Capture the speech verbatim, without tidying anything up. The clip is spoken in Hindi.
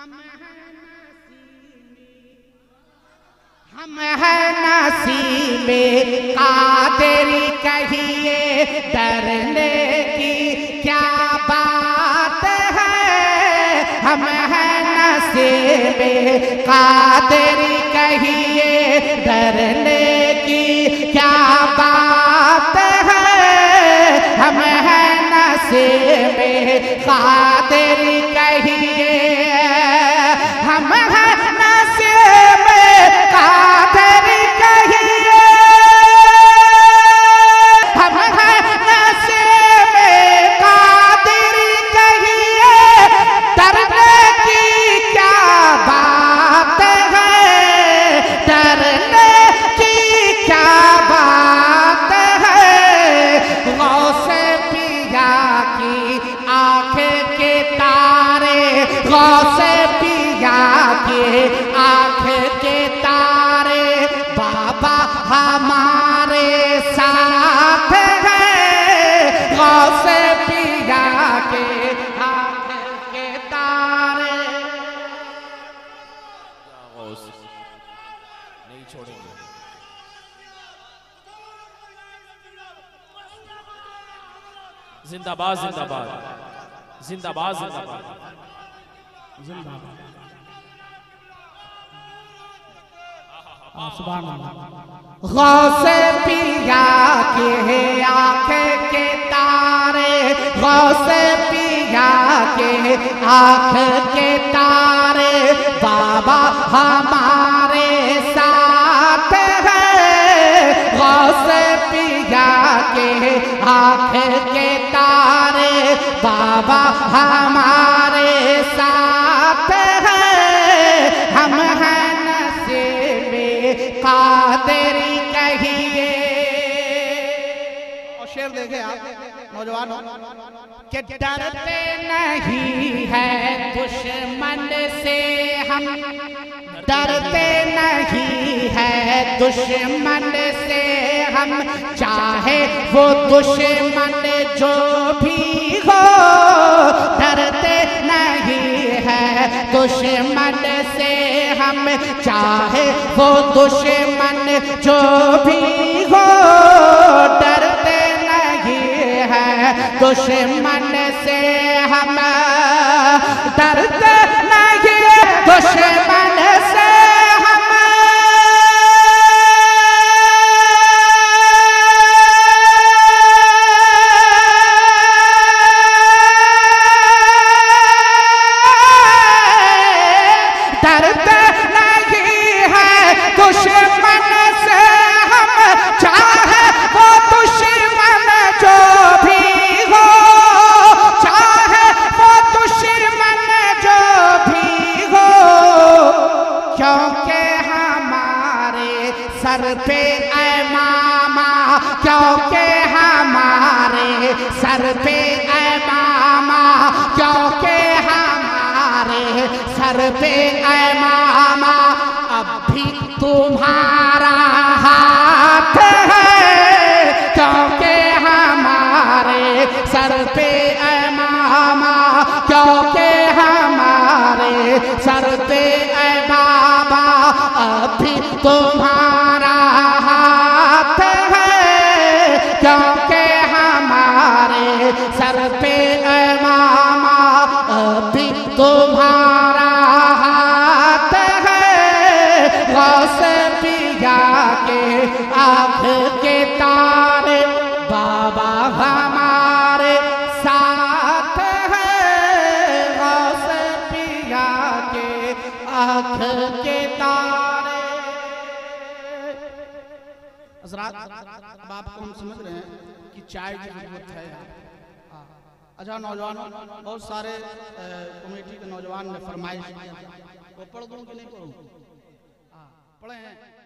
हम है नसीबे कादरी कहिए डरने की क्या बात है। हम है नसीबे कादरी कहिए डरने की क्या बात है। हम है नसीबे कादरी कहिए हम है नसीबे कादरी कहिए हम है नसीबे कादरी कहिए डरने की क्या बात है। डरने की क्या बात है। गौसे पिया की आंखें के तारे गौसे पिया के आंख के तारे बाबा हमारे साथ है। गौसे पिया के आंख के तारे नहीं छोड़ेंगे। जिंदाबाद जिंदाबाद जिंदाबाद जिंदाबाद जिंदाबाद। सुभान अल्लाह। गौसे पिया के आंख के तारे गौसे पिया के आंख के तारे बाबा हमारे साथ है। गौसे पिया के आंख के तारे बाबा हमारे साथ है। हम है नसीबे कादरी कहिए। और शेर देखे आप नौजवानों कि डरते नहीं है दुश्मन से हम डरते नहीं है दुश्मन से हम चाहे वो दुश्मन जो भी हो। डरते नहीं है दुश्मन से हम चाहे वो दुश्मन जो भी हो। डरते नहीं है दुश्मन से हम डरते नहीं दुश्मन से हम डरते नहीं है दुश्मन से हम चाहे वो दुश्मन जो भी हो। चाहे वो दुश्मन जो भी हो क्योंकि हमारे सर पे ऐ मामा क्योंकि हमारे सर पे ऐ मामा क्योंकि हमारे सर पे ऐ मामा अब भी तुम्हारा हाथ है। क्योंकि हमारे सर पे ऐ मामा क्योंकि हमारे सर पे ऐ बाबा अब भी तुम्हारा हाथ है। क्योंकि हमारे सर पे ऐ मामा अब भी तुम्हारा हाथ है। गौसे पिया के आँख के तारे बाबा हमारे साथ है। गौसे पिया के आँख के तारे। हज़रात अब आपको हम समझ रहे हैं कि चाय की जरूरत है। अच्छा नौजवानों बहुत सारे कमेटी के नौजवान ने फरमाइश वो पढ़ दूं कि नहीं पढ़ूं? पढ़े हैं।